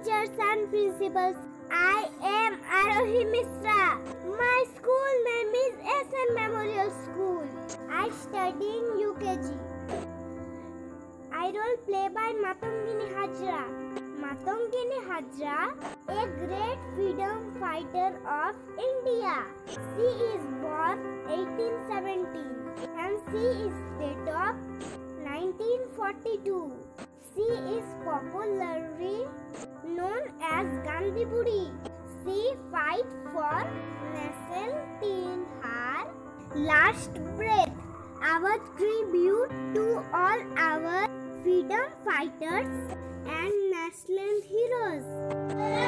teachers and principals. I am Arohi Misra. My school name is SN Memorial School. I study in UKG. I role play by Matongini Hajra. Matongini Hajra, a great freedom fighter of India. She is born 1817 and she is date of 1942. She is popularly known as Gandhi Budi. She fight for nation till her last breath. Our tribute to all our freedom fighters and national heroes.